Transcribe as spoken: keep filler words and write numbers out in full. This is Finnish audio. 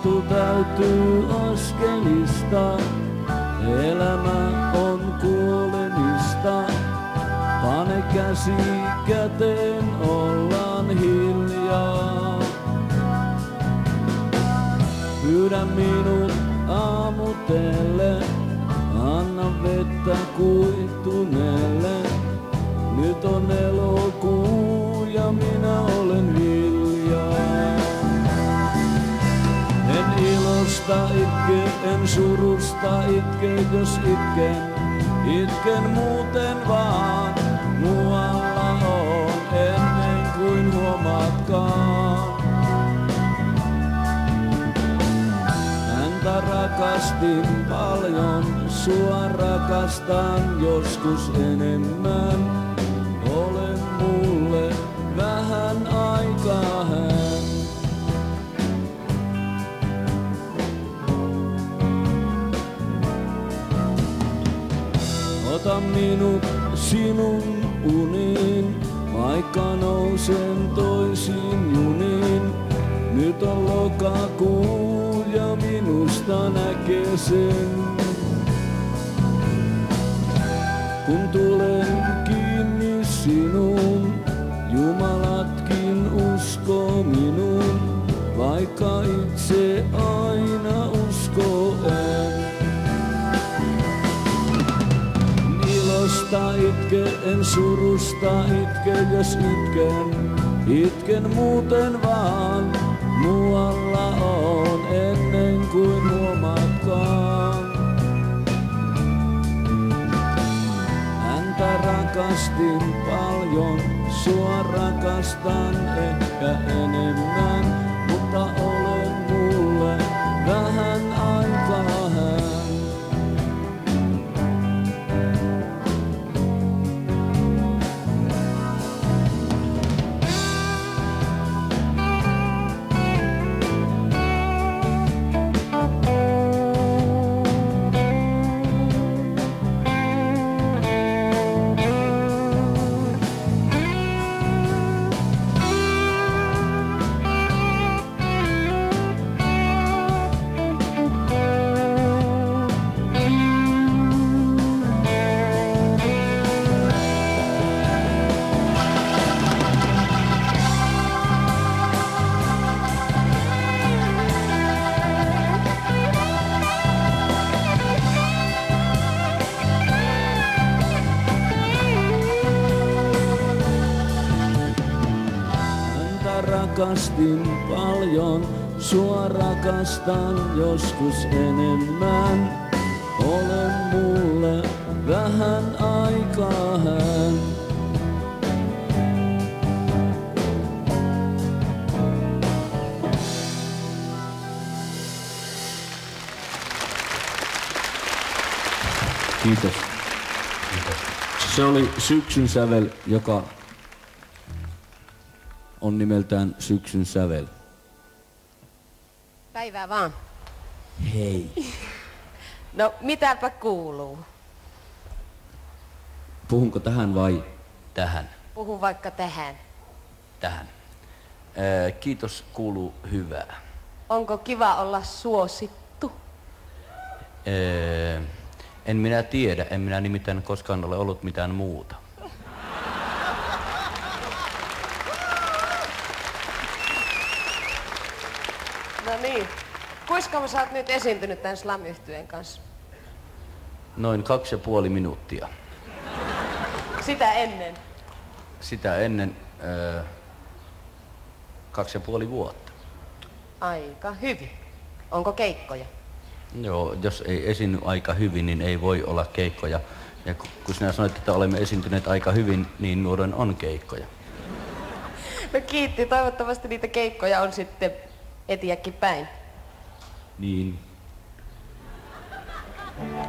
Lasku täytyy askelista, elämä on kuolemista. Pane käsi käteen, ollaan hiljaa. Pyydä minut aamutelle, anna vettä kuihtuneelle. Nyt on elokuu ja minä olen hiljaa. En ilosta itke, en surusta itke, jos itken, itken muuten vaan. Muualla on ennen kuin huomaatkaan. Häntä rakastin paljon, sua rakastan joskus enemmän. Ole mulle vähän aikaa hän. Ota minut sinun uniin, vaikka nousen toisiin juniin. Nyt on lokakuu ja minusta näkee sen. Kun tulen kiinni sinuun, jumalatkin uskoo minuun, vaikka itse aina uskoo en. Ilosta itke, en surusta itke, jos itken, itken muuten vaan. Muualla on ennen kuin huomaatkaan. Häntä rakastin paljon, sua rakastan ehkä enemmän, mutta olen mulle vähän aikaa hän. Rakastin paljon, sua rakastan joskus enemmän. Ole mulle vähän aikaa hän. Kiitos. Kiitos. Se oli Syksyn sävel, joka on nimeltään Syksyn sävel. Päivää vaan. Hei. No, mitäpä kuuluu? Puhunko tähän vai tähän? Puhu vaikka tähän. Tähän. Ää, kiitos kuuluu hyvää. Onko kiva olla suosittu? Ää, en minä tiedä, en minä nimittäin koskaan ole ollut mitään muuta. No niin. Kuinka sä oot nyt esiintynyt tämän slam-yhtyeen kanssa? Noin kaksi ja puoli minuuttia. Sitä ennen? Sitä ennen ää, kaksi ja puoli vuotta. Aika hyvin. Onko keikkoja? Joo, jos ei esiinny aika hyvin, niin ei voi olla keikkoja. Ja kun sinä sanoit, että olemme esiintyneet aika hyvin, niin nuoren on keikkoja. No kiitti. Toivottavasti niitä keikkoja on sitten etiäkin päin. Niin.